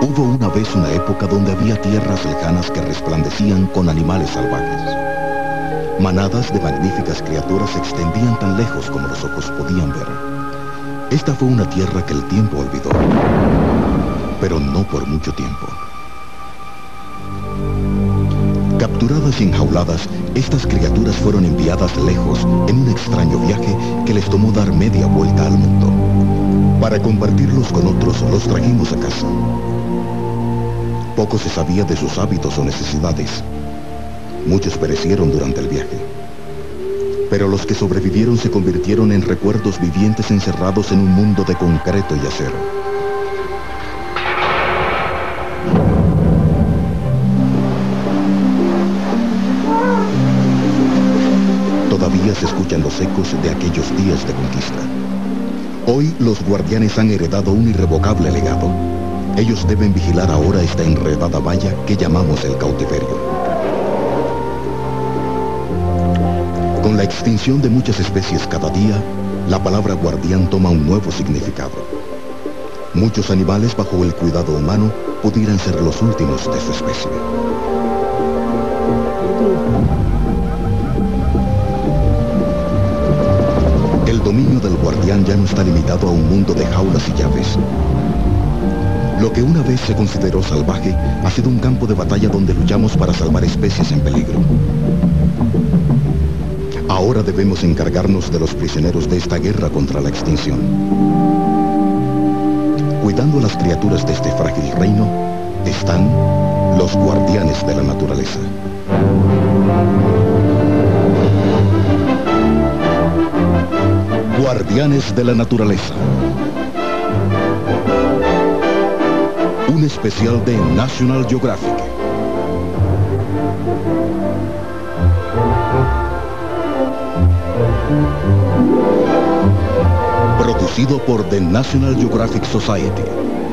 Hubo una vez una época donde había tierras lejanas que resplandecían con animales salvajes. Manadas de magníficas criaturas se extendían tan lejos como los ojos podían ver. Esta fue una tierra que el tiempo olvidó, pero no por mucho tiempo. Capturadas y enjauladas, estas criaturas fueron enviadas lejos en un extraño viaje que les tomó dar media vuelta al mundo. Para compartirlos con otros, los trajimos a casa. Poco se sabía de sus hábitos o necesidades. Muchos perecieron durante el viaje. Pero los que sobrevivieron se convirtieron en recuerdos vivientes encerrados en un mundo de concreto y acero. Todavía se escuchan los ecos de aquellos días de conquista. Hoy los guardianes han heredado un irrevocable legado. Ellos deben vigilar ahora esta enredada valla que llamamos el cautiverio. Con la extinción de muchas especies cada día, la palabra guardián toma un nuevo significado. Muchos animales bajo el cuidado humano pudieran ser los últimos de su especie. El dominio del guardián ya no está limitado a un mundo de jaulas y llaves. Lo que una vez se consideró salvaje ha sido un campo de batalla donde luchamos para salvar especies en peligro. Ahora debemos encargarnos de los prisioneros de esta guerra contra la extinción. Cuidando a las criaturas de este frágil reino están los guardianes de la naturaleza. Guardianes de la naturaleza. Un especial de National Geographic. Producido por The National Geographic Society.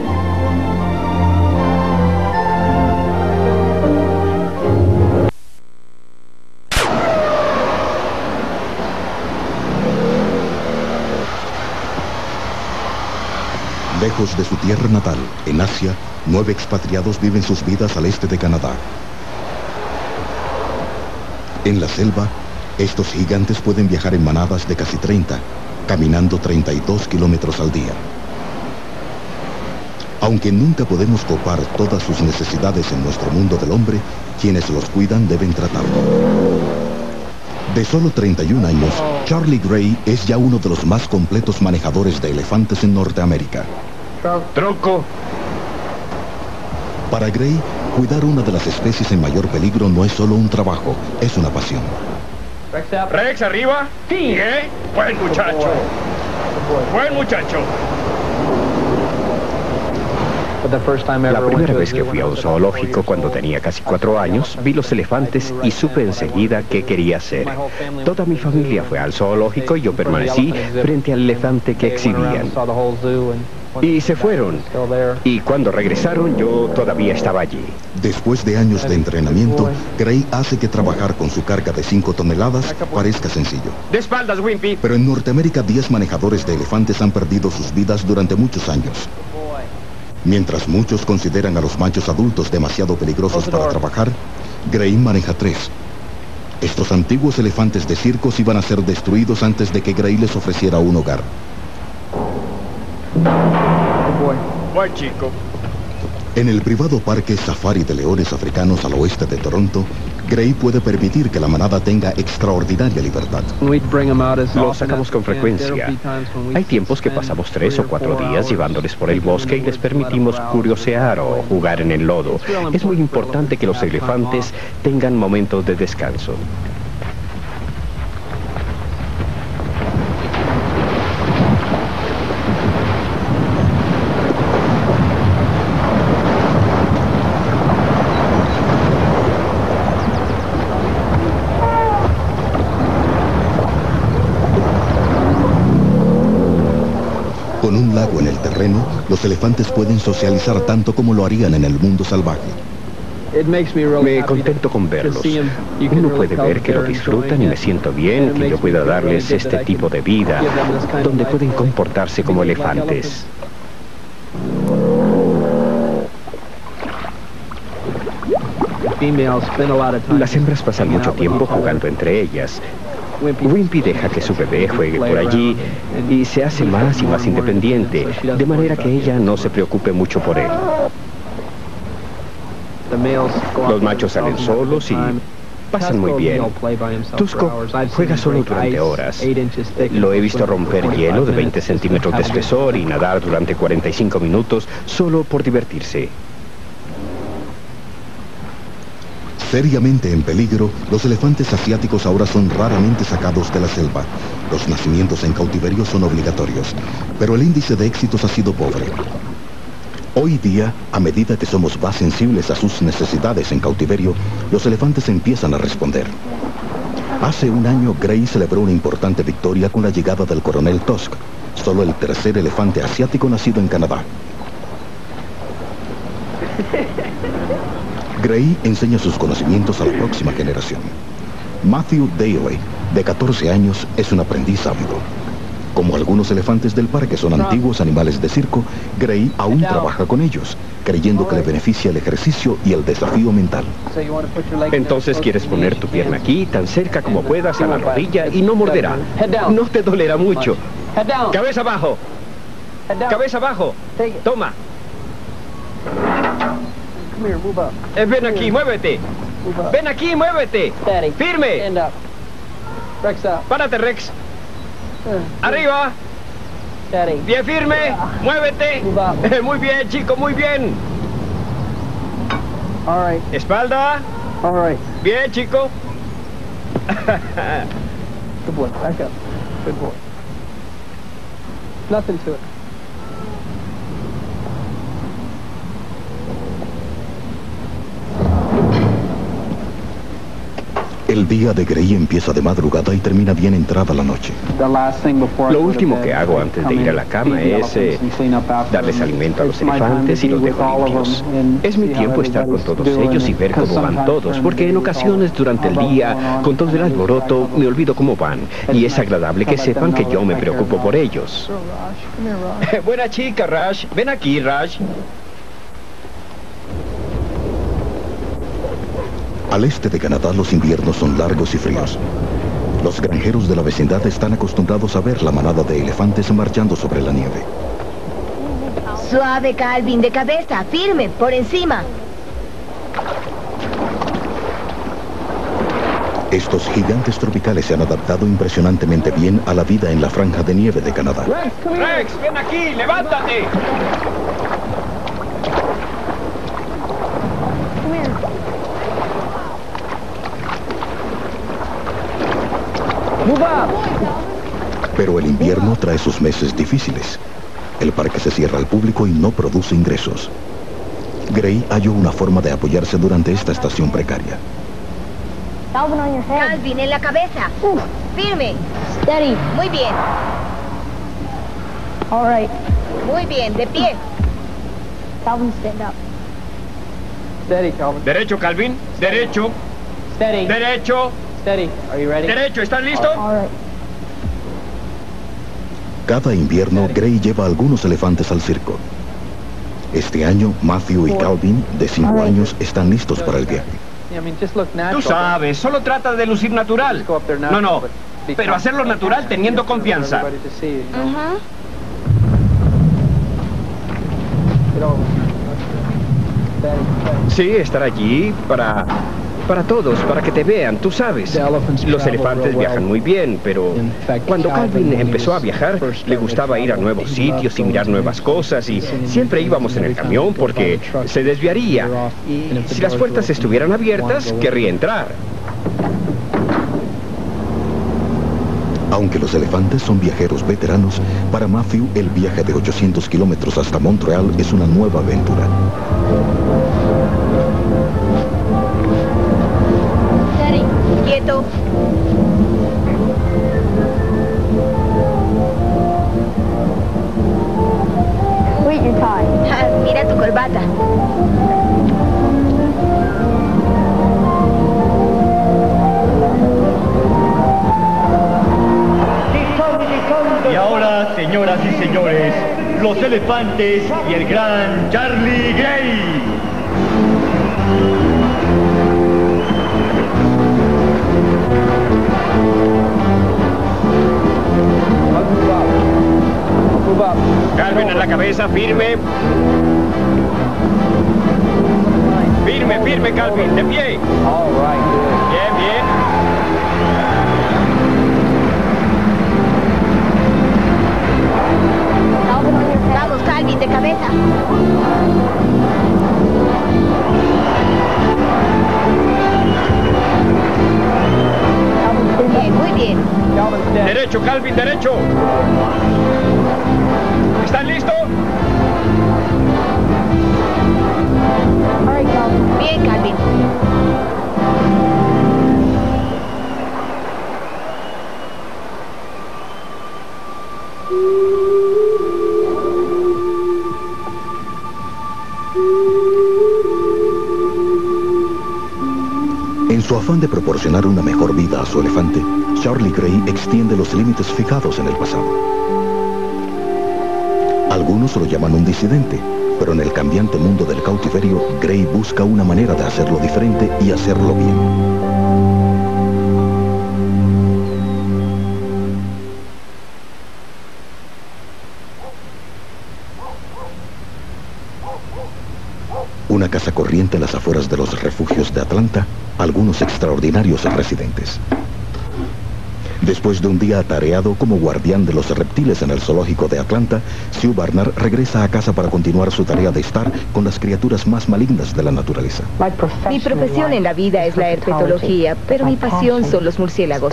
Lejos de su tierra natal, en Asia, 9 expatriados viven sus vidas al este de Canadá. En la selva, estos gigantes pueden viajar en manadas de casi 30, caminando 32 kilómetros al día. Aunque nunca podemos copar todas sus necesidades en nuestro mundo del hombre, quienes los cuidan deben tratarlo. De solo 31 años, Charlie Gray es ya uno de los más completos manejadores de elefantes en Norteamérica. ¡Tronco! Para Gray, cuidar una de las especies en mayor peligro no es solo un trabajo, es una pasión. ¿Rex arriba? Sí. Buen muchacho. Buen muchacho. La primera vez que fui a un zoológico cuando tenía casi 4 años, vi los elefantes y supe enseguida qué quería hacer. Toda mi familia fue al zoológico y yo permanecí frente al elefante que exhibían. Y se fueron. Y cuando regresaron, yo todavía estaba allí. Después de años de entrenamiento, Gray hace que trabajar con su carga de 5 toneladas parezca sencillo. De espaldas, Wimpy. Pero en Norteamérica, 10 manejadores de elefantes han perdido sus vidas durante muchos años. Mientras muchos consideran a los machos adultos demasiado peligrosos para trabajar, Gray maneja 3. Estos antiguos elefantes de circos iban a ser destruidos antes de que Gray les ofreciera un hogar. Buen chico. En el privado parque Safari de leones africanos al oeste de Toronto, Gray puede permitir que la manada tenga extraordinaria libertad. Los sacamos con frecuencia. Hay tiempos que pasamos 3 o 4 días llevándoles por el bosque y les permitimos curiosear o jugar en el lodo. Es muy importante que los elefantes tengan momentos de descanso. Con un lago en el terreno, los elefantes pueden socializar tanto como lo harían en el mundo salvaje. Me contento con verlos. Uno puede ver que lo disfrutan y me siento bien que yo pueda darles este tipo de vida, donde pueden comportarse como elefantes. Las hembras pasan mucho tiempo jugando entre ellas. Wimpy deja que su bebé juegue por allí y se hace más y más independiente, de manera que ella no se preocupe mucho por él. Los machos salen solos y pasan muy bien. Tusko juega solo durante horas. Lo he visto romper hielo de 20 centímetros de espesor y nadar durante 45 minutos solo por divertirse. Seriamente en peligro, los elefantes asiáticos ahora son raramente sacados de la selva. Los nacimientos en cautiverio son obligatorios, pero el índice de éxitos ha sido pobre. Hoy día, a medida que somos más sensibles a sus necesidades en cautiverio, los elefantes empiezan a responder. Hace un año, Gray celebró una importante victoria con la llegada del coronel Tusk, solo el tercer elefante asiático nacido en Canadá. Gray enseña sus conocimientos a la próxima generación. Matthew Daly, de 14 años, es un aprendiz ávido. Como algunos elefantes del parque son antiguos animales de circo, Gray aún trabaja con ellos, creyendo que le beneficia el ejercicio y el desafío mental. Entonces quieres poner tu pierna aquí, tan cerca como puedas, a la rodilla, y no morderá. No te dolerá mucho. Cabeza abajo. Cabeza abajo. Toma. Ven aquí, muévete. Ven aquí, muévete. Firme. Párate, Rex. Arriba. Bien firme. Muévete. Muy bien, chico, muy bien. Espalda. Bien, chico. Good boy. Back up. Good boy. Nothing to it. El día de Gray empieza de madrugada y termina bien entrada la noche. Lo último que hago antes de ir a la cama es darles alimento a los elefantes y los dejo limpios. Es mi tiempo estar con todos ellos y ver cómo van todos, porque en ocasiones durante el día, con todo el alboroto, me olvido cómo van. Y es agradable que sepan que yo me preocupo por ellos. Buena chica, Raj. Ven aquí, Raj. Al este de Canadá los inviernos son largos y fríos. Los granjeros de la vecindad están acostumbrados a ver la manada de elefantes marchando sobre la nieve. Suave, Calvin, de cabeza, firme, por encima. Estos gigantes tropicales se han adaptado impresionantemente bien a la vida en la franja de nieve de Canadá. Rex, ven aquí, levántate. Pero el invierno trae sus meses difíciles. El parque se cierra al público y no produce ingresos. Gray halló una forma de apoyarse durante esta estación precaria. Calvin, en la cabeza. Firme. Steady. Muy bien. All right. Muy bien, de pie. Calvin, stand up. Steady, Calvin. Derecho, Calvin. Derecho. Steady. Derecho. Steady. Are you ready? Derecho, ¿están listos? All right. Cada invierno, Gray lleva algunos elefantes al circo. Este año, Matthew y Calvin, de 5 años, están listos para el viaje. Tú sabes, solo trata de lucir natural. No, pero hacerlo natural teniendo confianza. Sí, estar allí para todos, para que te vean, tú sabes. Los elefantes viajan muy bien, pero cuando Calvin empezó a viajar, le gustaba ir a nuevos sitios y mirar nuevas cosas, y siempre íbamos en el camión porque se desviaría. Y si las puertas estuvieran abiertas, querría entrar. Aunque los elefantes son viajeros veteranos, para Matthew el viaje de 800 kilómetros hasta Montreal es una nueva aventura. Quieto. Mira tu corbata. Y ahora, señoras y señores, los elefantes y el gran Charlie Gray. Calvin en la cabeza, firme. Firme, firme, Calvin, de pie. Bien, bien. Vamos, Calvin, de cabeza. Bien, muy bien. Derecho, Calvin, derecho. ¿Están listos? Bien, Calvin. En su afán de proporcionar una mejor vida a su elefante, Charlie Gray extiende los límites fijados en el pasado. Algunos lo llaman un disidente, pero en el cambiante mundo del cautiverio, Gray busca una manera de hacerlo diferente y hacerlo bien. Una casa corriente en las afueras de los refugios de Atlanta, algunos extraordinarios residentes. Después de un día atareado como guardián de los reptiles en el zoológico de Atlanta, Sue Barnard regresa a casa para continuar su tarea de estar con las criaturas más malignas de la naturaleza. Mi profesión en la vida es la herpetología, pero mi pasión son los murciélagos.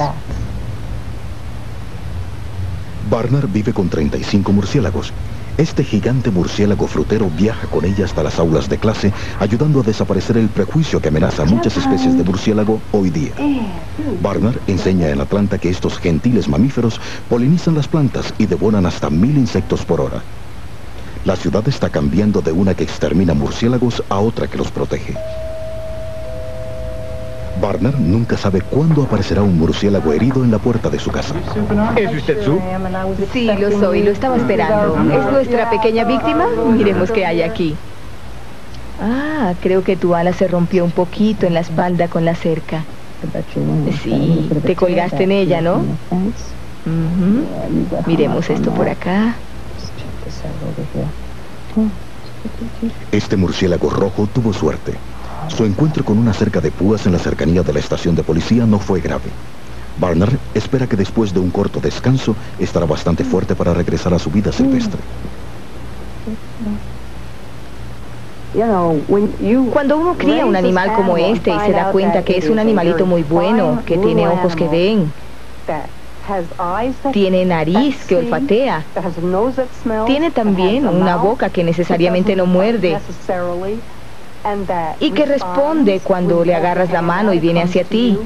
Barnard vive con 35 murciélagos. Este gigante murciélago frutero viaja con ella hasta las aulas de clase, ayudando a desaparecer el prejuicio que amenaza a muchas especies de murciélago hoy día. Barnard enseña en Atlanta que estos gentiles mamíferos polinizan las plantas y devoran hasta 1000 insectos por hora. La ciudad está cambiando de una que extermina murciélagos a otra que los protege. Barnard nunca sabe cuándo aparecerá un murciélago herido en la puerta de su casa. ¿Es usted Sue? Sí, lo soy, lo estaba esperando. ¿Es nuestra pequeña víctima? Miremos qué hay aquí. Ah, creo que tu ala se rompió un poquito en la espalda con la cerca. Sí, te colgaste en ella, ¿no? Miremos esto por acá. Este murciélago rojo tuvo suerte. Su encuentro con una cerca de púas en la cercanía de la estación de policía no fue grave. Barnard espera que después de un corto descanso estará bastante fuerte para regresar a su vida silvestre. Cuando uno cría un animal como este y se da cuenta que es un animalito muy bueno, que tiene ojos que ven, tiene nariz que olfatea, tiene también una boca que necesariamente no muerde, y que responde cuando le agarras la mano y viene hacia ti.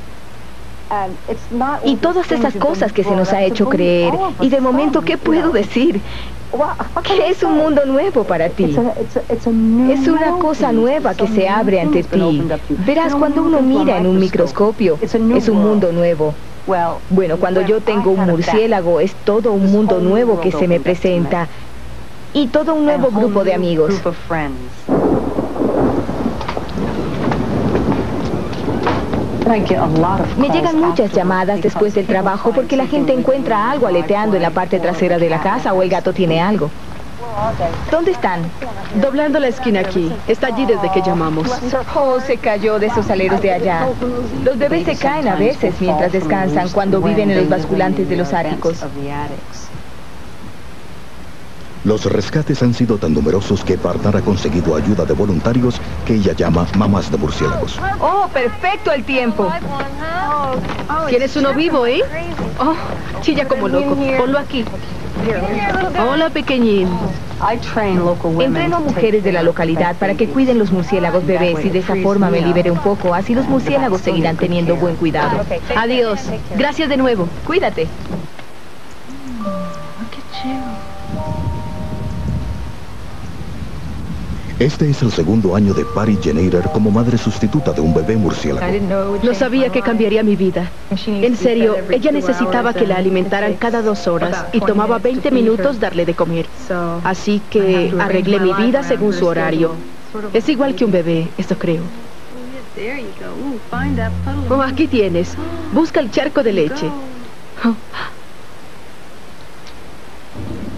Y todas esas cosas que se nos ha hecho creer. Y de momento, ¿qué puedo decir? Que es un mundo nuevo para ti. Es una cosa nueva que se abre ante ti. Verás, cuando uno mira en un microscopio, es un mundo nuevo. Bueno, cuando yo tengo un murciélago, es todo un mundo nuevo que se me presenta. Y todo un nuevo grupo de amigos. Me llegan muchas llamadas después del trabajo porque la gente encuentra algo aleteando en la parte trasera de la casa o el gato tiene algo. ¿Dónde están? Doblando la esquina aquí. Está allí desde que llamamos. Oh, se cayó de esos aleros de allá. Los bebés se caen a veces mientras descansan cuando viven en los basculantes de los áticos. Los rescates han sido tan numerosos que Barnard ha conseguido ayuda de voluntarios que ella llama mamás de murciélagos. ¡Oh, perfecto el tiempo! ¿Tienes uno vivo, eh? Oh, chilla como loco. Ponlo aquí. Hola, pequeñín. Entreno a mujeres de la localidad para que cuiden los murciélagos bebés y de esa forma me libere un poco. Así los murciélagos seguirán teniendo buen cuidado. Adiós. Gracias de nuevo. Cuídate. Este es el segundo año de Patty Jenner como madre sustituta de un bebé murciélago. No sabía que cambiaría mi vida. En serio, ella necesitaba que la alimentaran cada 2 horas y tomaba 20 minutos darle de comer. Así que arreglé mi vida según su horario. Es igual que un bebé, eso creo. Oh, aquí tienes. Busca el charco de leche.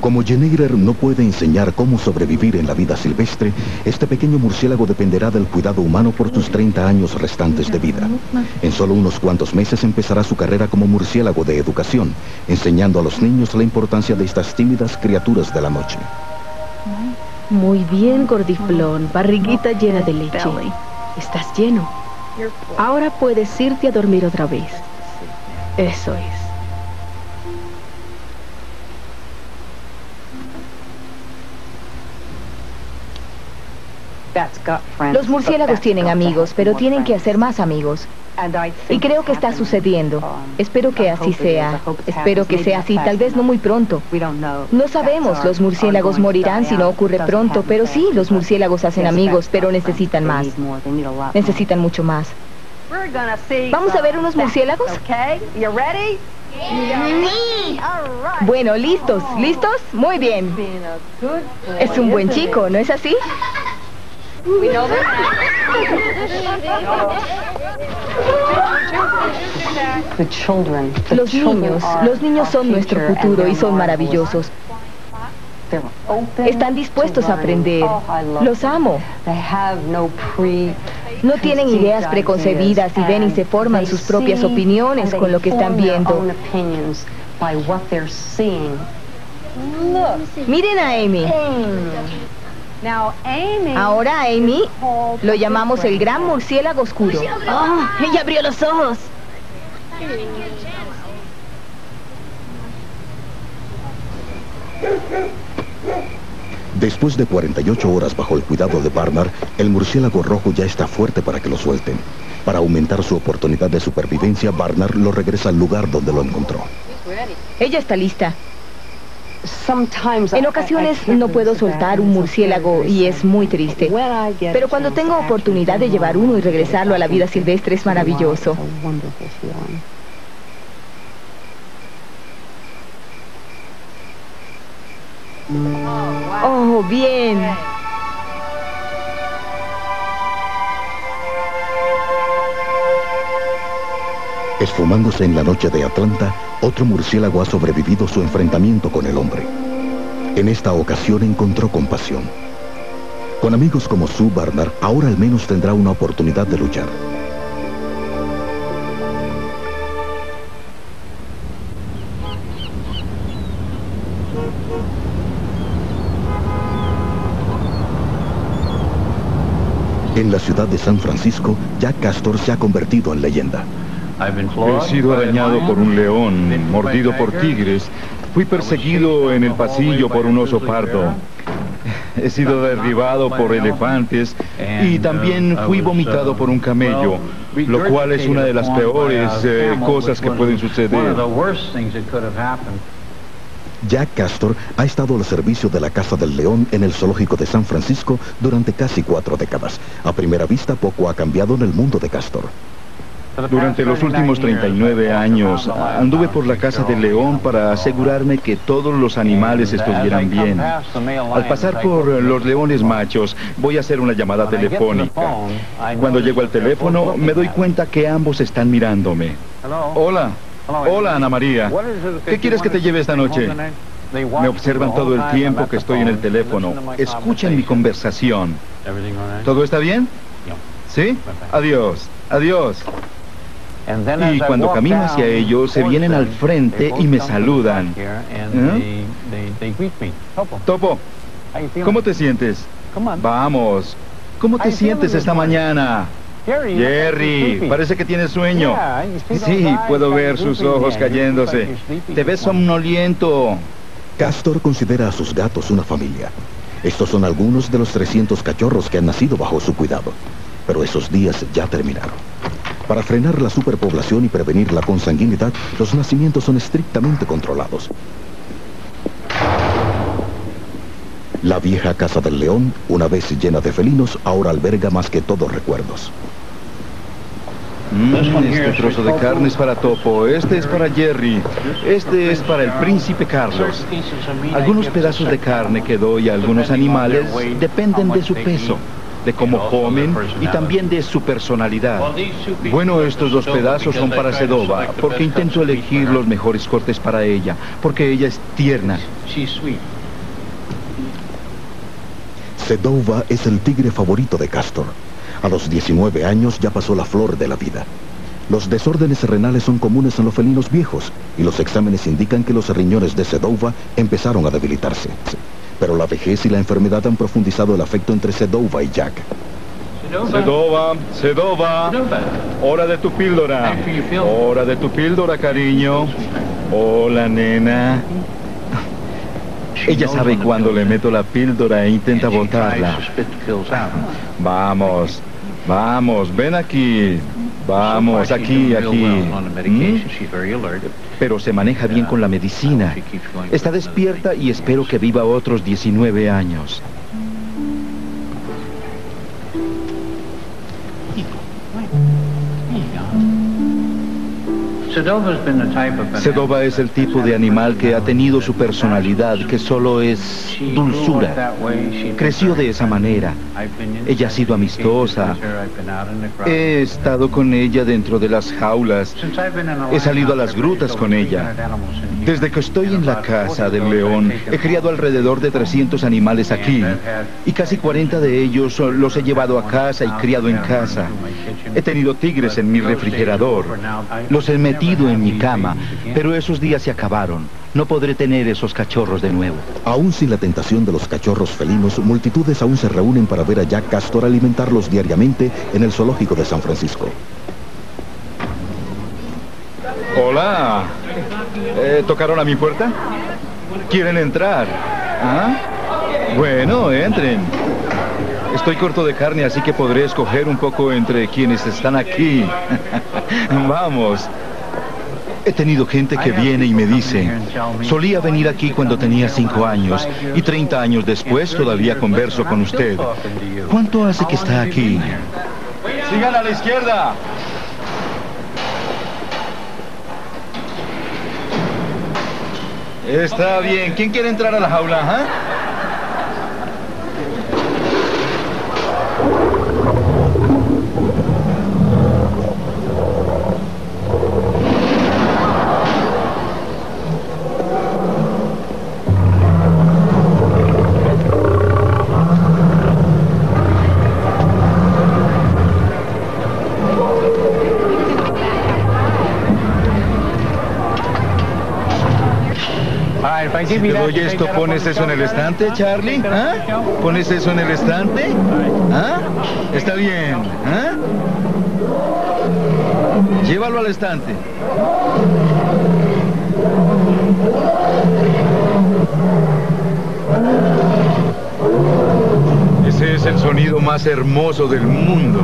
Como Jennifer no puede enseñar cómo sobrevivir en la vida silvestre, este pequeño murciélago dependerá del cuidado humano por sus 30 años restantes de vida. En solo unos cuantos meses empezará su carrera como murciélago de educación, enseñando a los niños la importancia de estas tímidas criaturas de la noche. Muy bien, gordiflón, barriguita llena de leche. Estás lleno. Ahora puedes irte a dormir otra vez. Eso es. Los murciélagos tienen amigos, pero tienen que hacer más amigos. Y creo que está sucediendo. Espero que así sea. Espero que sea así, tal vez no muy pronto. No sabemos, los murciélagos morirán si no ocurre pronto, pero sí, los murciélagos hacen amigos, pero necesitan más. Necesitan mucho más. ¿Vamos a ver unos murciélagos? Bueno, ¿listos? ¿Listos? Muy bien. Es un buen chico, ¿no es así? Los niños son nuestro futuro y son maravillosos. Están dispuestos a aprender. Los amo. No tienen ideas preconcebidas y ven y se forman sus propias opiniones con lo que están viendo. Miren a Amy. Ahora a Amy lo llamamos el gran murciélago oscuro. ¡Oh! Ella abrió los ojos. Después de 48 horas bajo el cuidado de Barnard, el murciélago rojo ya está fuerte para que lo suelten. Para aumentar su oportunidad de supervivencia, Barnard lo regresa al lugar donde lo encontró. Ella está lista. En ocasiones no puedo soltar un murciélago y es muy triste. Pero cuando tengo oportunidad de llevar uno y regresarlo a la vida silvestre es maravilloso. ¡Oh, bien! Esfumándose en la noche de Atlanta, otro murciélago ha sobrevivido su enfrentamiento con el hombre. En esta ocasión encontró compasión. Con amigos como Sue, Barnard ahora al menos tendrá una oportunidad de luchar. En la ciudad de San Francisco, Jack Castor se ha convertido en leyenda. He sido arañado por un león, mordido por tigres. Fui perseguido en el pasillo por un oso pardo. He sido derribado por elefantes y también fui vomitado por un camello, lo cual es una de las peores cosas que pueden suceder. Jack Castor ha estado al servicio de la Casa del León en el zoológico de San Francisco durante casi 4 décadas. A primera vista, poco ha cambiado en el mundo de Castor. Durante los últimos 39 años, anduve por la Casa del León para asegurarme que todos los animales estuvieran bien. Al pasar por los leones machos, voy a hacer una llamada telefónica. Cuando llego al teléfono, me doy cuenta que ambos están mirándome. Hola. Hola, Ana María. ¿Qué quieres que te lleve esta noche? Me observan todo el tiempo que estoy en el teléfono. Escuchan mi conversación. ¿Todo está bien? ¿Sí? Adiós. Adiós. Y cuando camino hacia ellos, se vienen al frente y me saludan. Topo, ¿cómo te sientes? Vamos. ¿Cómo te sientes esta mañana? Jerry, parece que tienes sueño. Sí, puedo ver sus ojos cayéndose. Te ves somnoliento. Castor considera a sus gatos una familia. Estos son algunos de los 300 cachorros que han nacido bajo su cuidado. Pero esos días ya terminaron. Para frenar la superpoblación y prevenir la consanguinidad, los nacimientos son estrictamente controlados. La vieja Casa del León, una vez llena de felinos, ahora alberga más que todo recuerdos. Este trozo de carne es para Topo, este es para Jerry, este es para el príncipe Carlos. Algunos pedazos de carne que doy a algunos animales dependen de su peso, de cómo comen y también de su personalidad. Bueno, estos 2 pedazos son para Sedova, porque intento elegir los mejores cortes para ella, porque ella es tierna. Sedova es el tigre favorito de Castor. A los 19 años ya pasó la flor de la vida. Los desórdenes renales son comunes en los felinos viejos y los exámenes indican que los riñones de Sedova empezaron a debilitarse. Pero la vejez y la enfermedad han profundizado el afecto entre Sedova y Jack. Sedova, Sedova, hora de tu píldora. Hora de tu píldora, cariño. Hola, nena. Ella sabe cuando le meto la píldora e intenta botarla. Vamos, vamos, ven aquí. Vamos, aquí. Pero se maneja bien con la medicina. Está despierta y espero que viva otros 19 años. Sedova es el tipo de animal que ha tenido su personalidad, que solo es dulzura. Creció de esa manera. Ella ha sido amistosa. He estado con ella dentro de las jaulas. He salido a las grutas con ella. Desde que estoy en la casa del león, he criado alrededor de 300 animales aquí. Y casi 40 de ellos los he llevado a casa y criado en casa. He tenido tigres en mi refrigerador. Los he metido en mi cama, pero esos días se acabaron. No podré tener esos cachorros de nuevo. Aún sin la tentación de los cachorros felinos, multitudes aún se reúnen para ver a Jack Castor alimentarlos diariamente en el zoológico de San Francisco. Hola. ¿Tocaron a mi puerta? ¿Quieren entrar? ¿Ah? Bueno, entren. Estoy corto de carne, así que podré escoger un poco entre quienes están aquí. Vamos. He tenido gente que viene y me dice, solía venir aquí cuando tenía 5 años y 30 años después todavía converso con usted. ¿Cuánto hace que está aquí? Sigan a la izquierda. Está bien. ¿Quién quiere entrar a la jaula? ¿Ah? Si te doy esto, ¿pones eso en el estante, Charlie? ¿Ah? ¿Pones eso en el estante? ¿Ah? Está bien. ¿Ah? Llévalo al estante. Ese es el sonido más hermoso del mundo.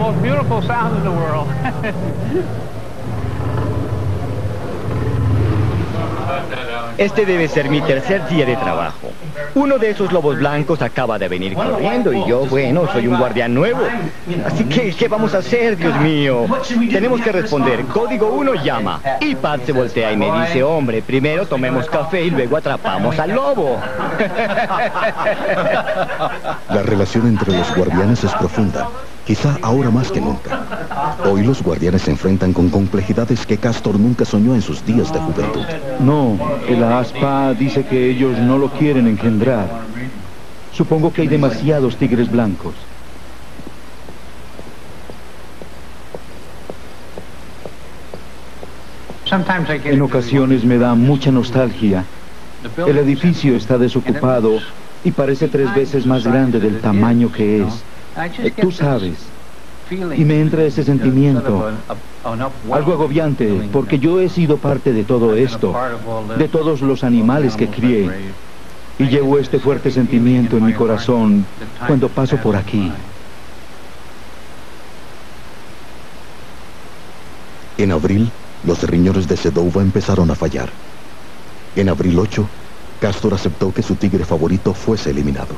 Este debe ser mi tercer día de trabajo. Uno de esos lobos blancos acaba de venir corriendo y yo, bueno, soy un guardián nuevo. Así que, ¿qué vamos a hacer, Dios mío? Tenemos que responder. Código 1 llama. Y Pat se voltea y me dice, hombre, primero tomemos café y luego atrapamos al lobo. La relación entre los guardianes es profunda, quizá ahora más que nunca. Hoy los guardianes se enfrentan con complejidades que Castor nunca soñó en sus días de juventud. No, la aspa dice que ellos no lo quieren engendrar. Supongo que hay demasiados tigres blancos. En ocasiones me da mucha nostalgia. El edificio está desocupado y parece 3 veces más grande del tamaño que es. Tú sabes. Y me entra ese sentimiento, algo agobiante, porque yo he sido parte de todo esto, de todos los animales que crié, y llevo este fuerte sentimiento en mi corazón cuando paso por aquí. En abril, los riñones de Sedova empezaron a fallar. En abril 8, Castor aceptó que su tigre favorito fuese eliminado.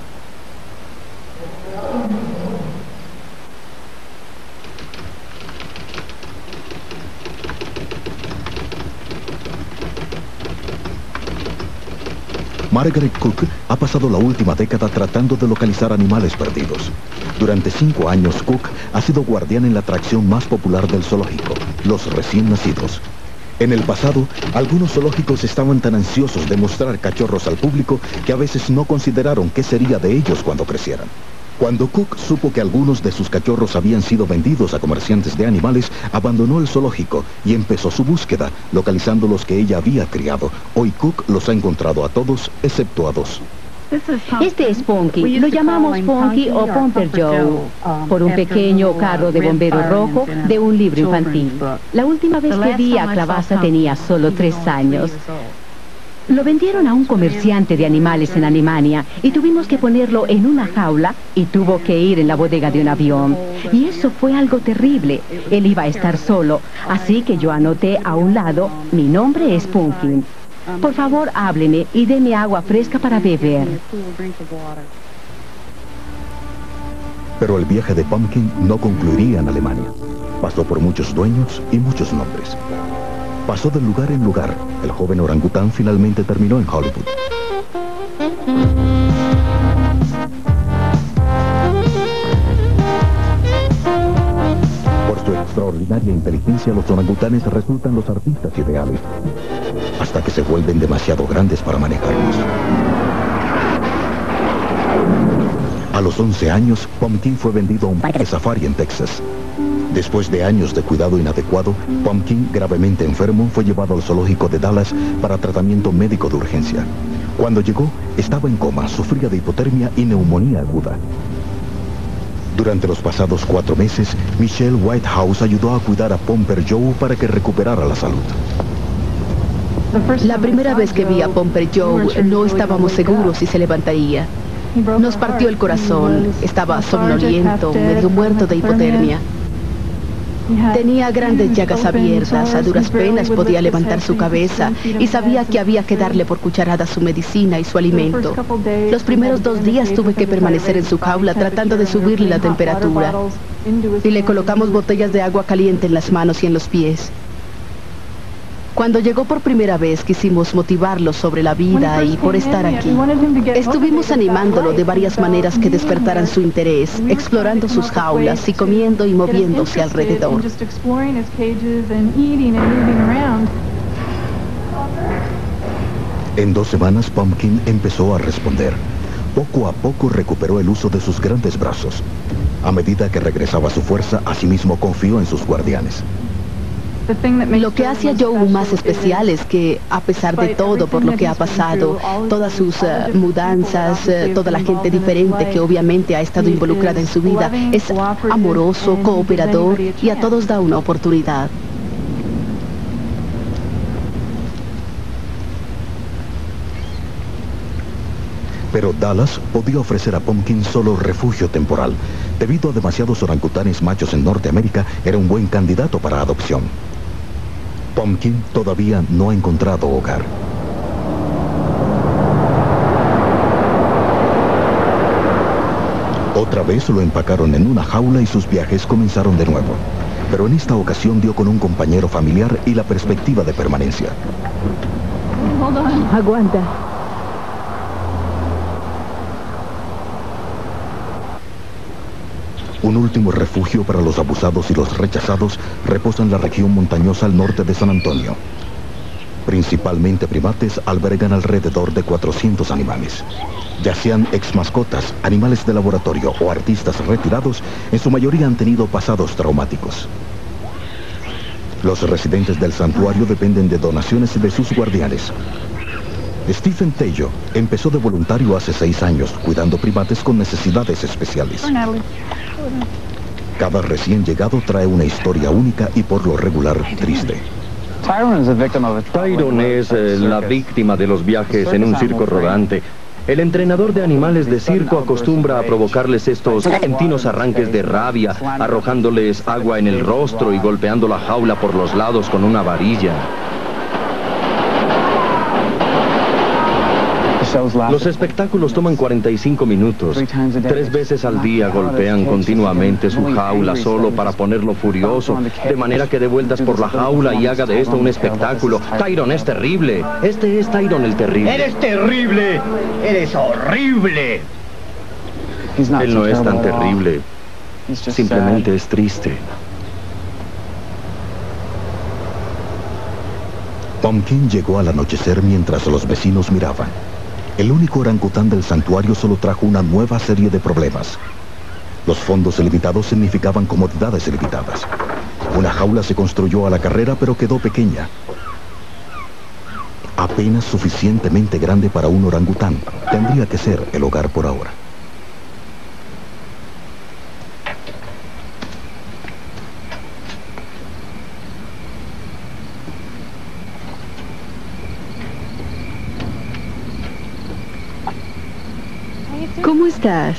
Margaret Cook ha pasado la última década tratando de localizar animales perdidos. Durante 5 años, Cook ha sido guardián en la atracción más popular del zoológico, los recién nacidos. En el pasado, algunos zoológicos estaban tan ansiosos de mostrar cachorros al público que a veces no consideraron qué sería de ellos cuando crecieran. Cuando Cook supo que algunos de sus cachorros habían sido vendidos a comerciantes de animales, abandonó el zoológico y empezó su búsqueda, localizando los que ella había criado. Hoy Cook los ha encontrado a todos, excepto a 2. Este es Punky. Lo llamamos Punky o Pomper Joe, por un pequeño carro de bombero rojo de un libro infantil. La última vez que vi a Clavasa tenía solo 3 años. Lo vendieron a un comerciante de animales en Alemania y tuvimos que ponerlo en una jaula y tuvo que ir en la bodega de un avión. Y eso fue algo terrible. Él iba a estar solo, así que yo anoté a un lado, mi nombre es Punky. Por favor, hábleme y deme agua fresca para beber. Pero el viaje de Pumpkin no concluiría en Alemania. Pasó por muchos dueños y muchos nombres. Pasó de lugar en lugar. El joven orangután finalmente terminó en Hollywood. Por su extraordinaria inteligencia, los orangutanes resultan los artistas ideales, hasta que se vuelven demasiado grandes para manejarlos. A los 11 años, Pumpkin fue vendido a un parque de safari en Texas. Después de años de cuidado inadecuado, Pumpkin, gravemente enfermo, fue llevado al zoológico de Dallas para tratamiento médico de urgencia. Cuando llegó, estaba en coma, sufría de hipotermia y neumonía aguda. Durante los pasados 4 meses, Michelle Whitehouse ayudó a cuidar a Pomper Joe para que recuperara la salud. La primera vez que vi a Pomper Joe, no estábamos seguros si se levantaría. Nos partió el corazón, estaba somnoliento, medio muerto de hipotermia. Tenía grandes llagas abiertas, a duras penas podía levantar su cabeza y sabía que había que darle por cucharada su medicina y su alimento. Los primeros 2 días tuve que permanecer en su jaula tratando de subirle la temperatura. Y le colocamos botellas de agua caliente en las manos y en los pies. Cuando llegó por primera vez quisimos motivarlo sobre la vida y por estar aquí. Estuvimos animándolo de varias maneras que despertaran su interés, explorando sus jaulas y comiendo y moviéndose alrededor. En 2 semanas, Pumpkin empezó a responder. Poco a poco recuperó el uso de sus grandes brazos. A medida que regresaba su fuerza, asimismo confió en sus guardianes. Lo que hace a Joe más especial es que, a pesar de todo por lo que ha pasado, todas sus mudanzas, toda la gente diferente que obviamente ha estado involucrada en su vida, es amoroso, cooperador y a todos da una oportunidad. Pero Dallas podía ofrecer a Pumpkin solo refugio temporal. Debido a demasiados orangutanes machos en Norteamérica, era un buen candidato para adopción. Pumpkin todavía no ha encontrado hogar. Otra vez lo empacaron en una jaula y sus viajes comenzaron de nuevo. Pero en esta ocasión dio con un compañero familiar y la perspectiva de permanencia. Aguanta. Un último refugio para los abusados y los rechazados reposa en la región montañosa al norte de San Antonio. Principalmente primates, albergan alrededor de 400 animales. Ya sean ex mascotas, animales de laboratorio o artistas retirados, en su mayoría han tenido pasados traumáticos. Los residentes del santuario dependen de donaciones de sus guardianes. Stephen Tello empezó de voluntario hace 6 años, cuidando primates con necesidades especiales. Cada recién llegado trae una historia única y por lo regular triste. Tyron es la víctima de los viajes en un circo rodante. El entrenador de animales de circo acostumbra a provocarles estos repentinos arranques de rabia, arrojándoles agua en el rostro y golpeando la jaula por los lados con una varilla. Los espectáculos toman 45 minutos. 3 veces al día golpean continuamente su jaula solo para ponerlo furioso, de manera que dé vueltas por la jaula y haga de esto un espectáculo. Tyron es terrible. Este es Tyron el terrible. ¡Eres terrible! ¡Eres horrible! Él no es tan terrible. Simplemente es triste. Pumpkin llegó al anochecer mientras los vecinos miraban. El único orangután del santuario solo trajo una nueva serie de problemas. Los fondos limitados significaban comodidades limitadas. Una jaula se construyó a la carrera, pero quedó pequeña. Apenas suficientemente grande para un orangután. Tendría que ser el hogar por ahora. ¿Cómo estás?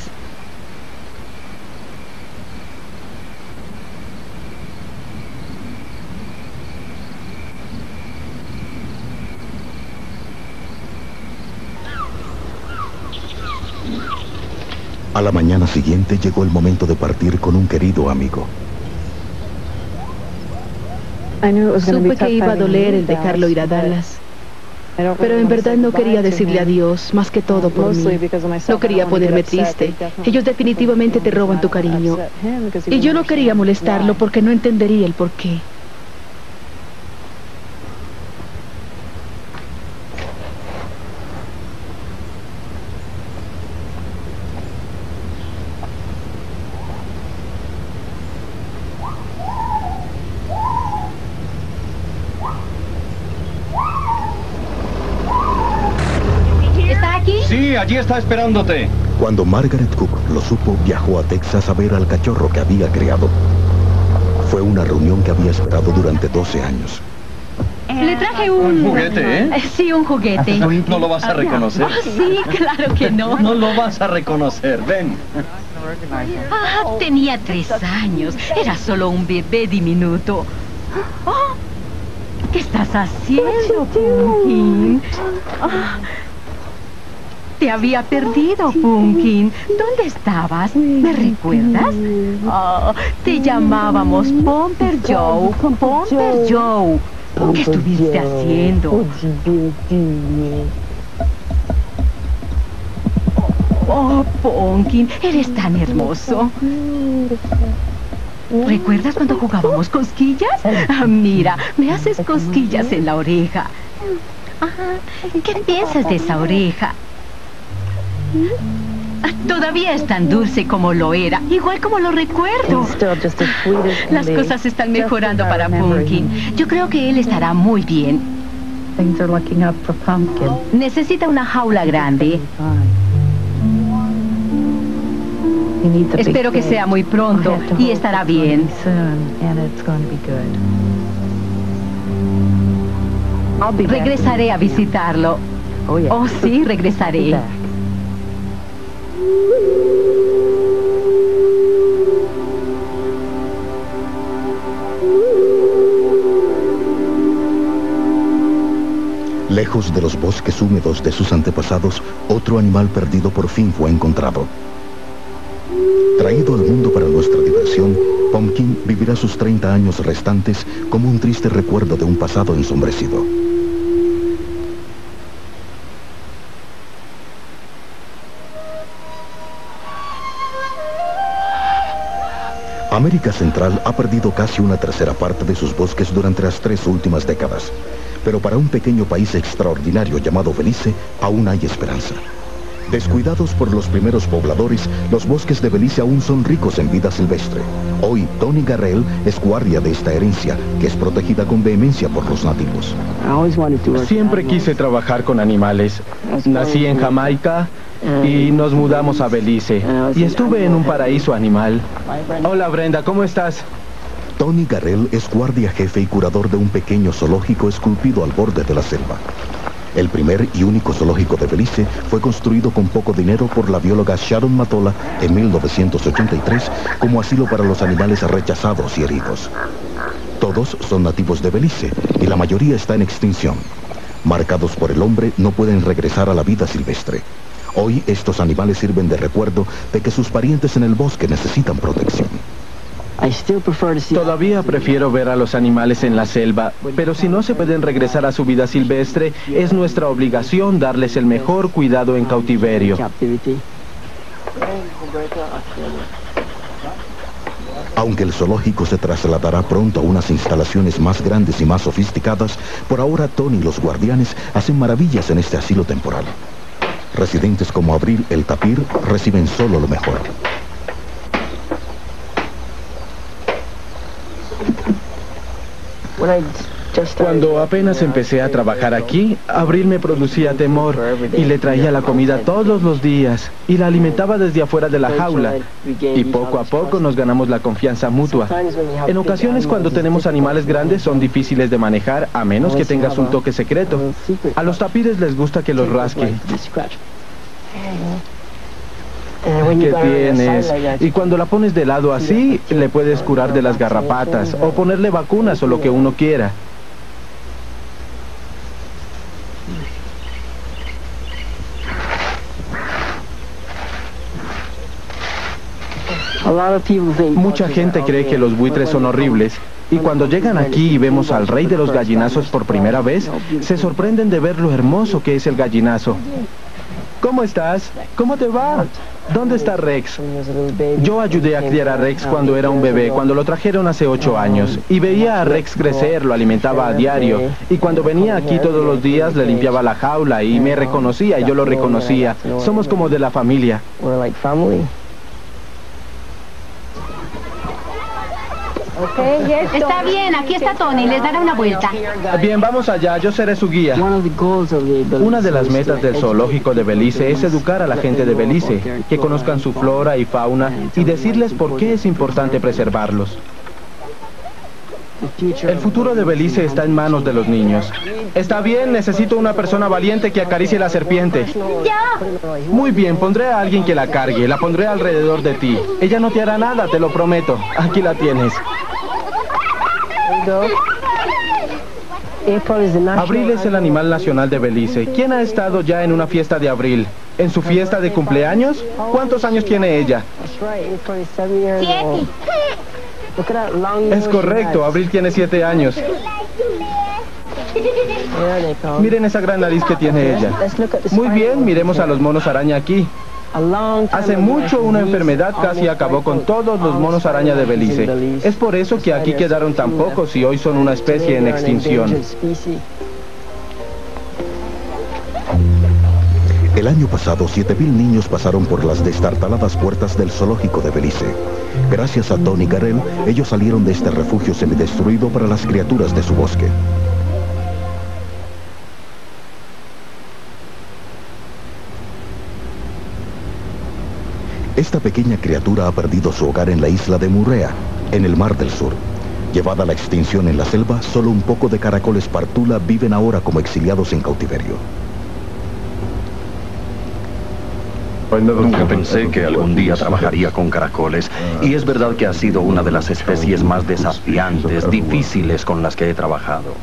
A la mañana siguiente llegó el momento de partir con un querido amigo. Supe que iba a doler el dejarlo ir a Dallas. Pero en verdad no quería decirle adiós, más que todo por mí. No quería ponerme triste. Ellos definitivamente te roban tu cariño. Y yo no quería molestarlo porque no entendería el porqué. Sí, allí está esperándote. Cuando Margaret Cook lo supo, viajó a Texas a ver al cachorro que había criado. Fue una reunión que había esperado durante 12 años. Le traje un juguete, ¿eh? Sí, un juguete. No lo vas a reconocer. Sí, claro que no. No lo vas a reconocer, ven. Tenía 3 años. Era solo un bebé diminuto. Oh, ¿qué estás haciendo, Pumpkin? Te había perdido, Pumpkin. ¿Dónde estabas? ¿Me recuerdas? Te llamábamos Pomper Joe. Pomper Joe. ¿Qué estuviste haciendo? Oh, Pumpkin, eres tan hermoso. ¿Recuerdas cuando jugábamos cosquillas? Mira, me haces cosquillas en la oreja. ¿Qué piensas de esa oreja? Todavía es tan dulce como lo era, igual como lo recuerdo. Las cosas están mejorando para Pumpkin. Yo creo que él estará muy bien. Necesita una jaula grande. Espero que sea muy pronto y estará bien. Regresaré a visitarlo. Oh, sí, regresaré. Lejos de los bosques húmedos de sus antepasados, otro animal perdido por fin fue encontrado. Traído al mundo para nuestra diversión, Pumpkin vivirá sus 30 años restantes como un triste recuerdo de un pasado ensombrecido. América Central ha perdido casi una tercera parte de sus bosques durante las 3 últimas décadas. Pero para un pequeño país extraordinario llamado Belice, aún hay esperanza. Descuidados por los primeros pobladores, los bosques de Belice aún son ricos en vida silvestre. Hoy, Tony Garrell es guardia de esta herencia, que es protegida con vehemencia por los nativos. Siempre quise trabajar con animales. Nací en Jamaica y nos mudamos a Belice. Y estuve en un paraíso animal. Hola, Brenda, ¿cómo estás? Tony Garrell es guardia jefe y curador de un pequeño zoológico esculpido al borde de la selva. El primer y único zoológico de Belice fue construido con poco dinero por la bióloga Sharon Matola en 1983 como asilo para los animales rechazados y heridos. Todos son nativos de Belice y la mayoría está en extinción. Marcados por el hombre, no pueden regresar a la vida silvestre. Hoy estos animales sirven de recuerdo de que sus parientes en el bosque necesitan protección. Todavía prefiero ver a los animales en la selva, pero si no se pueden regresar a su vida silvestre, es nuestra obligación darles el mejor cuidado en cautiverio. Aunque el zoológico se trasladará pronto a unas instalaciones más grandes y más sofisticadas, por ahora Tony y los guardianes hacen maravillas en este asilo temporal. Residentes como Abril el tapir reciben solo lo mejor. Cuando apenas empecé a trabajar aquí, Abril me producía temor y le traía la comida todos los días y la alimentaba desde afuera de la jaula. Y poco a poco nos ganamos la confianza mutua. En ocasiones cuando tenemos animales grandes son difíciles de manejar a menos que tengas un toque secreto. A los tapires les gusta que los rasque. ¿Qué tienes? Y cuando la pones de lado así, le puedes curar de las garrapatas o ponerle vacunas o lo que uno quiera. Mucha gente cree que los buitres son horribles y cuando llegan aquí y vemos al rey de los gallinazos por primera vez, se sorprenden de ver lo hermoso que es el gallinazo. ¿Cómo estás? ¿Cómo te va? ¿Dónde está Rex? Yo ayudé a criar a Rex cuando era un bebé, cuando lo trajeron hace 8 años. Y veía a Rex crecer, lo alimentaba a diario. Y cuando venía aquí todos los días, le limpiaba la jaula y me reconocía y yo lo reconocía. Somos como de la familia. Está bien, aquí está Tony, les dará una vuelta. Bien, vamos allá, yo seré su guía. Una de las metas del zoológico de Belice es educar a la gente de Belice, que conozcan su flora y fauna y decirles por qué es importante preservarlos. El futuro de Belice está en manos de los niños. Está bien, necesito una persona valiente que acaricie la serpiente. ¡Ya! Muy bien, pondré a alguien que la cargue, la pondré alrededor de ti. Ella no te hará nada, te lo prometo. Aquí la tienes. Abril es el animal nacional de Belice. ¿Quién ha estado ya en una fiesta de Abril? ¿En su fiesta de cumpleaños? ¿Cuántos años tiene ella? 7. Es correcto, Abril tiene 7 años. Miren esa gran nariz que tiene ella. Muy bien, miremos a los monos araña aquí. Hace mucho una enfermedad casi acabó con todos los monos araña de Belice. Es por eso que aquí quedaron tan pocos y hoy son una especie en extinción. El año pasado, 7,000 niños pasaron por las destartaladas puertas del zoológico de Belice. Gracias a Tony Garrell, ellos salieron de este refugio semidestruido para las criaturas de su bosque. Esta pequeña criatura ha perdido su hogar en la isla de Moorea, en el Mar del Sur. Llevada a la extinción en la selva, solo un poco de caracoles partula viven ahora como exiliados en cautiverio. Nunca pensé que algún día trabajaría con caracoles, y es verdad que ha sido una de las especies más desafiantes, difíciles con las que he trabajado.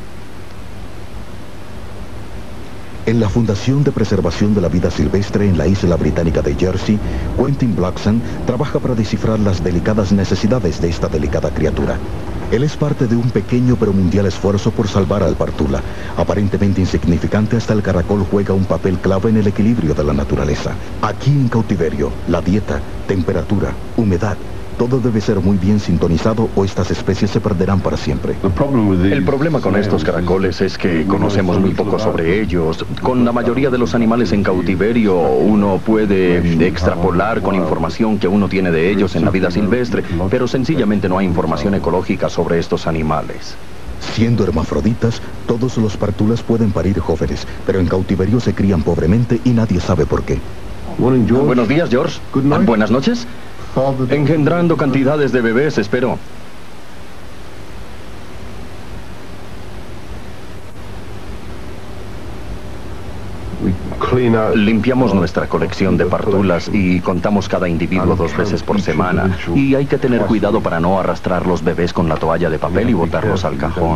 En la Fundación de Preservación de la Vida Silvestre en la isla británica de Jersey, Quentin Blackson trabaja para descifrar las delicadas necesidades de esta delicada criatura. Él es parte de un pequeño pero mundial esfuerzo por salvar al partula. Aparentemente insignificante, hasta el caracol juega un papel clave en el equilibrio de la naturaleza. Aquí en cautiverio, la dieta, temperatura, humedad, todo debe ser muy bien sintonizado o estas especies se perderán para siempre. El problema con estos caracoles es que conocemos muy poco sobre ellos. Con la mayoría de los animales en cautiverio, uno puede extrapolar con información que uno tiene de ellos en la vida silvestre, pero sencillamente no hay información ecológica sobre estos animales. Siendo hermafroditas, todos los partulas pueden parir jóvenes, pero en cautiverio se crían pobremente y nadie sabe por qué. Buenos días, George. Buenas noches. Engendrando cantidades de bebés, espero. Limpiamos nuestra colección de partulas y contamos cada individuo 2 veces por semana. Y hay que tener cuidado para no arrastrar los bebés con la toalla de papel y botarlos al cajón.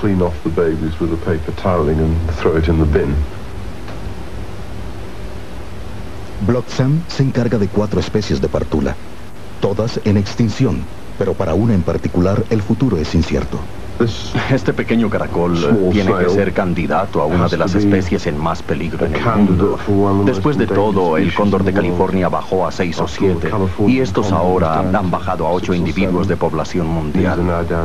Bloxham se encarga de 4 especies de partula, todas en extinción, pero para una en particular el futuro es incierto. Este pequeño caracol tiene que ser candidato a una de las especies en más peligro en el mundo. Después de todo, el cóndor de California bajó a 6 o 7, y estos ahora han bajado a 8 individuos de población mundial.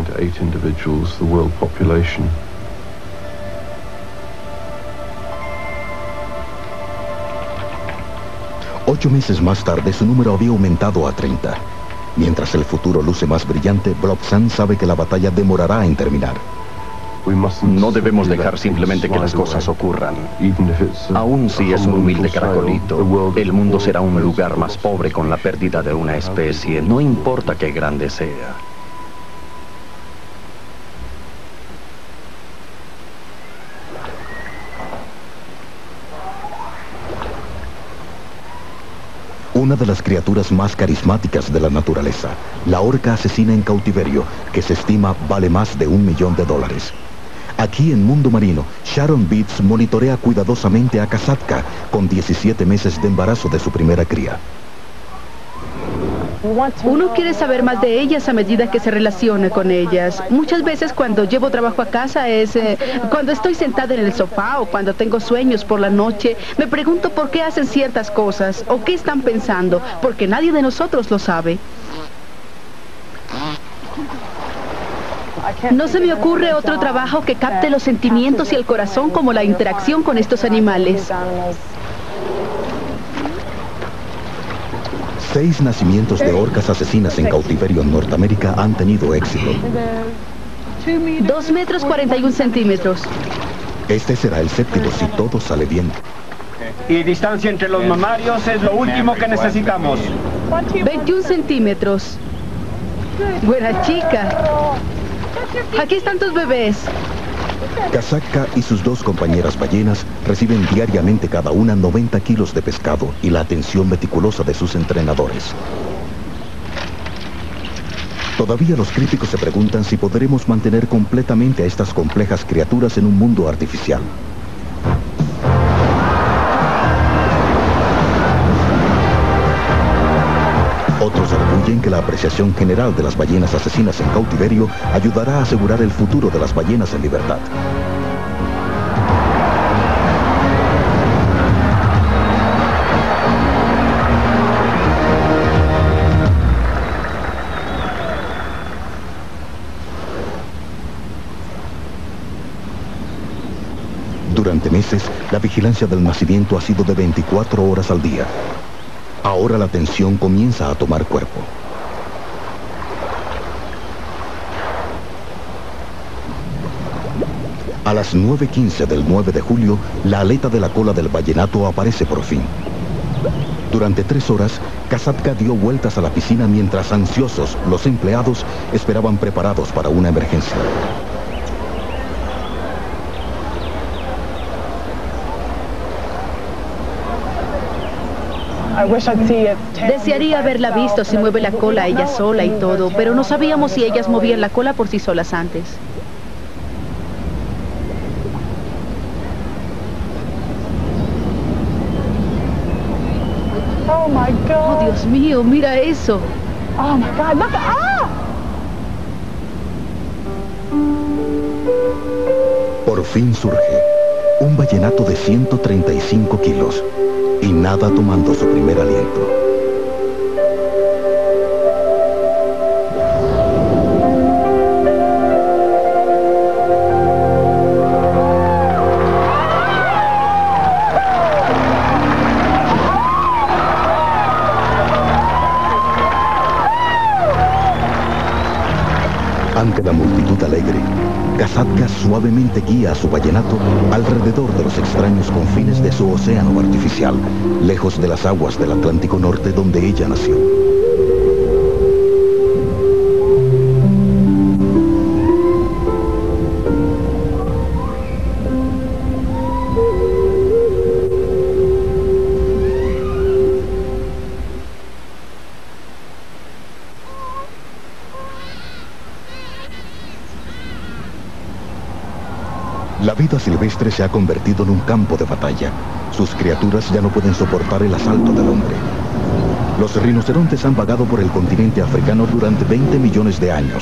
8 meses más tarde, su número había aumentado a 30. Mientras el futuro luce más brillante, Blobsang sabe que la batalla demorará en terminar. No debemos dejar simplemente que las cosas ocurran. Aún si es un humilde caracolito, el mundo será un lugar más pobre con la pérdida de una especie, no importa qué grande sea. Una de las criaturas más carismáticas de la naturaleza, la orca asesina en cautiverio, que se estima vale más de $1 millón. Aquí en Mundo Marino, Sharon Beats monitorea cuidadosamente a Kasatka, con 17 meses de embarazo de su primera cría. Uno quiere saber más de ellas a medida que se relaciona con ellas. Muchas veces cuando llevo trabajo a casa es cuando estoy sentada en el sofá o cuando tengo sueños por la noche, me pregunto por qué hacen ciertas cosas o qué están pensando, porque nadie de nosotros lo sabe. No se me ocurre otro trabajo que capte los sentimientos y el corazón como la interacción con estos animales. 6 nacimientos de orcas asesinas en cautiverio en Norteamérica han tenido éxito. 2 metros 41 centímetros. Este será el 7º si todo sale bien. Y distancia entre los mamarios es lo último que necesitamos. 21 centímetros. Buena chica. Aquí están tus bebés. Kasatka y sus 2 compañeras ballenas reciben diariamente cada una 90 kilos de pescado y la atención meticulosa de sus entrenadores. Todavía los críticos se preguntan si podremos mantener completamente a estas complejas criaturas en un mundo artificial. Otros arguyen que la apreciación general de las ballenas asesinas en cautiverio ayudará a asegurar el futuro de las ballenas en libertad. Durante meses, la vigilancia del nacimiento ha sido de 24 horas al día. Ahora la tensión comienza a tomar cuerpo. A las 9:15 del 9 de julio, la aleta de la cola del vallenato aparece por fin. Durante 3 horas, Kasatka dio vueltas a la piscina mientras ansiosos los empleados esperaban preparados para una emergencia. Desearía haberla visto si mueve la cola ella sola y todo, pero no sabíamos si ellas movían la cola por sí solas antes. Oh, Dios mío, mira eso. Oh, my God, look, Por fin surge un vallenato de 135 kilos y nada tomando su primer aliento. Ante la multitud alegre, Kasatka suavemente guía a su vallenato alrededor de los extraños confines de su océano artificial, lejos de las aguas del Atlántico Norte donde ella nació. La vida silvestre se ha convertido en un campo de batalla. Sus criaturas ya no pueden soportar el asalto del hombre. Los rinocerontes han vagado por el continente africano durante 20 millones de años.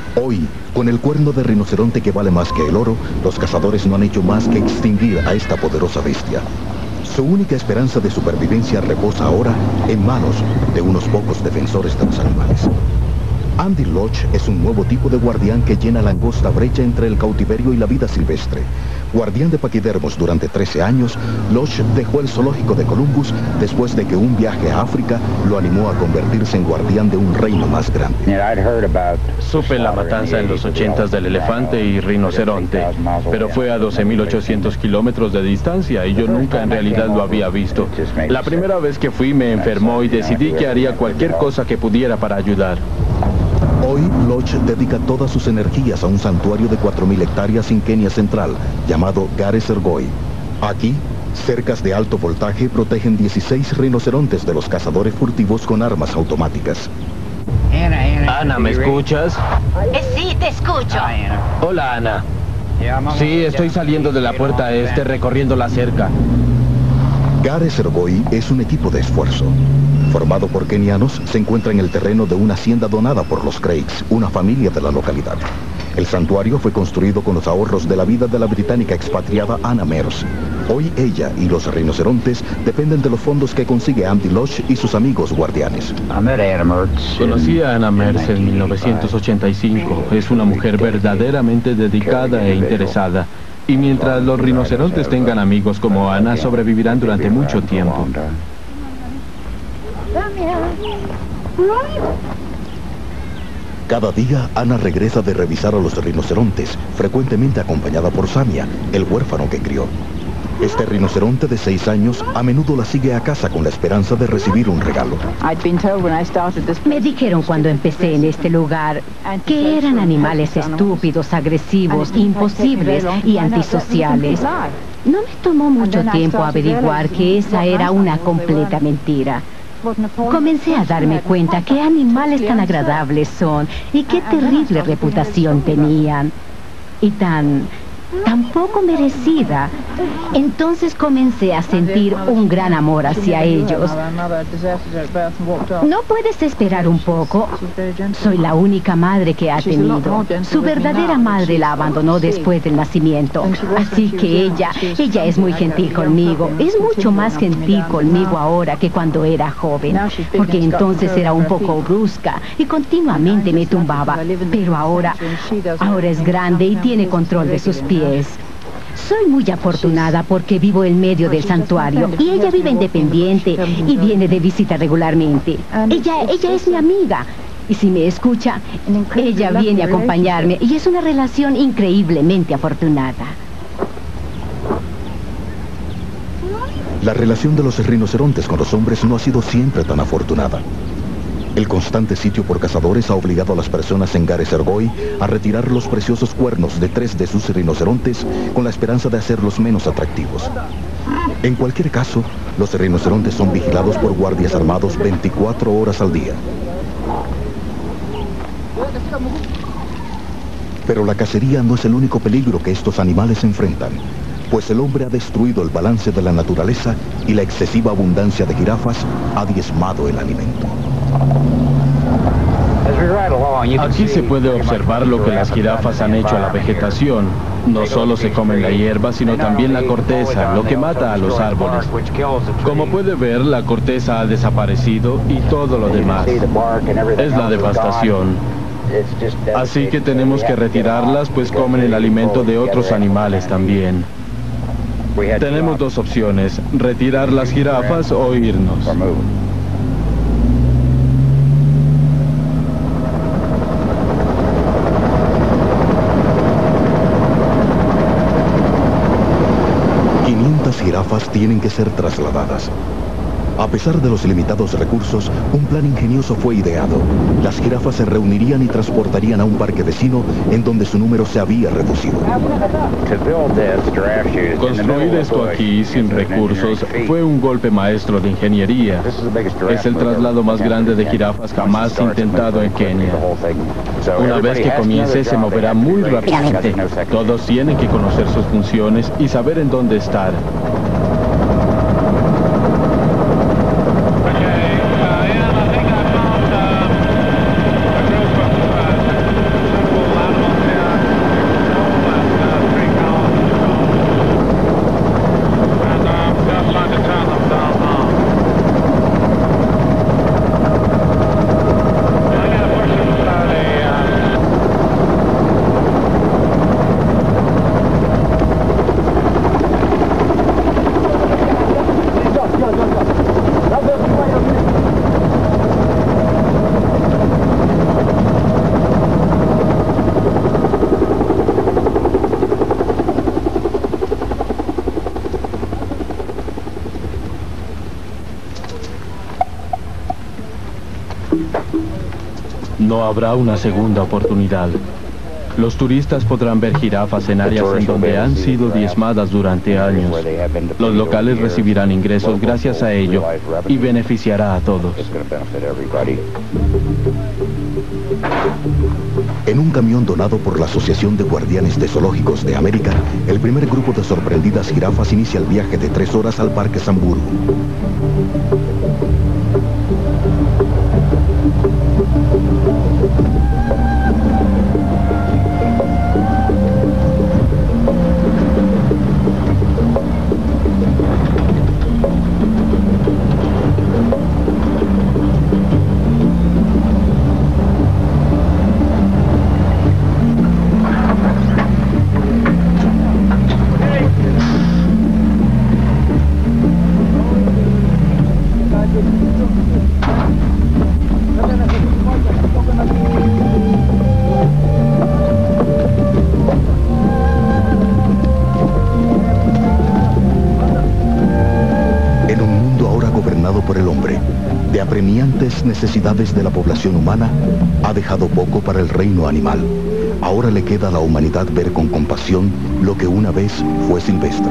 Hoy, con el cuerno de rinoceronte que vale más que el oro, los cazadores no han hecho más que extinguir a esta poderosa bestia. Su única esperanza de supervivencia reposa ahora en manos de unos pocos defensores de los animales. Andy Loach es un nuevo tipo de guardián que llena la angosta brecha entre el cautiverio y la vida silvestre. Guardián de paquidermos durante 13 años, Loach dejó el zoológico de Columbus después de que un viaje a África lo animó a convertirse en guardián de un reino más grande. Supe la matanza en los 80s del elefante y rinoceronte, pero fue a 12.800 kilómetros de distancia y yo nunca en realidad lo había visto. La primera vez que fui me enfermó y decidí que haría cualquier cosa que pudiera para ayudar. Hoy, Loach dedica todas sus energías a un santuario de 4.000 hectáreas en Kenia Central, llamado Gare Sergoi. Aquí, cercas de alto voltaje protegen 16 rinocerontes de los cazadores furtivos con armas automáticas. Ana, ¿me escuchas? Sí, te escucho. Hola, Ana. Sí, estoy saliendo de la puerta este recorriendo la cerca. Gare Sergoi es un equipo de esfuerzo. Formado por kenianos, se encuentra en el terreno de una hacienda donada por los Craigs, una familia de la localidad. El santuario fue construido con los ahorros de la vida de la británica expatriada Anna Mears. Hoy ella y los rinocerontes dependen de los fondos que consigue Andy Loach y sus amigos guardianes. Conocí a Anna Mears en 1985. Es una mujer verdaderamente dedicada e interesada. Y mientras los rinocerontes tengan amigos como Ana, sobrevivirán durante mucho tiempo. Cada día, Ana regresa de revisar a los rinocerontes, frecuentemente acompañada por Samia, el huérfano que crió. Este rinoceronte de 6 años a menudo la sigue a casa con la esperanza de recibir un regalo. Me dijeron cuando empecé en este lugar que eran animales estúpidos, agresivos, imposibles y antisociales. No me tomó mucho tiempo averiguar que esa era una completa mentira. Comencé a darme cuenta qué animales tan agradables son y qué terrible reputación tenían. Y tan poco merecida. Entonces comencé a sentir un gran amor hacia ellos. ¿No puedes esperar un poco? Soy la única madre que ha tenido. Su verdadera madre la abandonó después del nacimiento. Así que ella es muy gentil conmigo. Es mucho más gentil conmigo ahora que cuando era joven. Porque entonces era un poco brusca y continuamente me tumbaba. Pero ahora es grande y tiene control de sus pies. Soy muy afortunada porque vivo en medio del santuario y ella vive independiente y viene de visita regularmente. Ella es mi amiga y si me escucha, ella viene a acompañarme y es una relación increíblemente afortunada. La relación de los rinocerontes con los hombres no ha sido siempre tan afortunada. El constante sitio por cazadores ha obligado a las personas en Gare Sergoi a retirar los preciosos cuernos de 3 de sus rinocerontes con la esperanza de hacerlos menos atractivos. En cualquier caso, los rinocerontes son vigilados por guardias armados 24 horas al día. Pero la cacería no es el único peligro que estos animales enfrentan, pues el hombre ha destruido el balance de la naturaleza y la excesiva abundancia de jirafas ha diezmado el alimento. Aquí se puede observar lo que las jirafas han hecho a la vegetación. No solo se comen la hierba, sino también la corteza, lo que mata a los árboles. Como puede ver, la corteza ha desaparecido y todo lo demás. Es la devastación. Así que tenemos que retirarlas, pues comen el alimento de otros animales también. Tenemos 2 opciones, retirar las jirafas o irnos. 500 jirafas tienen que ser trasladadas. A pesar de los limitados recursos, un plan ingenioso fue ideado. Las jirafas se reunirían y transportarían a un parque vecino en donde su número se había reducido. Construir esto aquí sin recursos fue un golpe maestro de ingeniería. Es el traslado más grande de jirafas jamás intentado en Kenia. Una vez que comience, se moverá muy rápidamente. Todos tienen que conocer sus funciones y saber en dónde estar. No habrá una segunda oportunidad. Los turistas podrán ver jirafas en áreas en donde han sido diezmadas durante años. Los locales recibirán ingresos gracias a ello y beneficiará a todos. En un camión donado por la Asociación de Guardianes de Zoológicos de América, el primer grupo de sorprendidas jirafas inicia el viaje de 3 horas al Parque Samburu. Apremiantes necesidades de la población humana, ha dejado poco para el reino animal. Ahora le queda a la humanidad ver con compasión lo que una vez fue silvestre.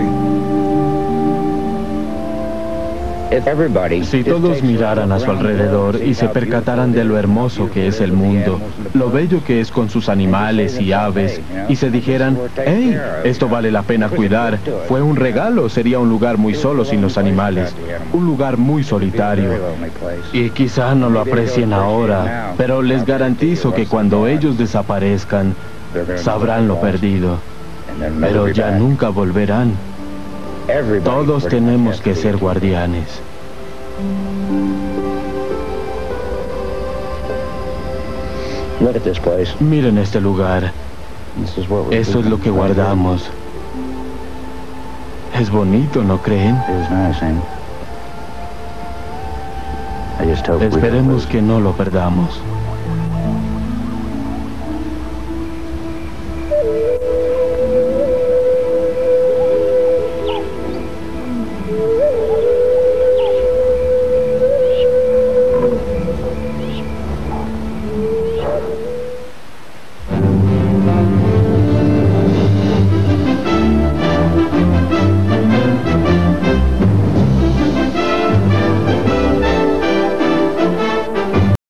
Si todos miraran a su alrededor y se percataran de lo hermoso que es el mundo, lo bello que es con sus animales y aves, y se dijeran, ¡hey! Esto vale la pena cuidar, fue un regalo, sería un lugar muy solo sin los animales, un lugar muy solitario. Y quizá no lo aprecien ahora, pero les garantizo que cuando ellos desaparezcan, sabrán lo perdido, pero ya nunca volverán. Todos tenemos que ser guardianes. Miren este lugar. Eso es lo que guardamos. Es bonito, ¿no creen? Esperemos que no lo perdamos.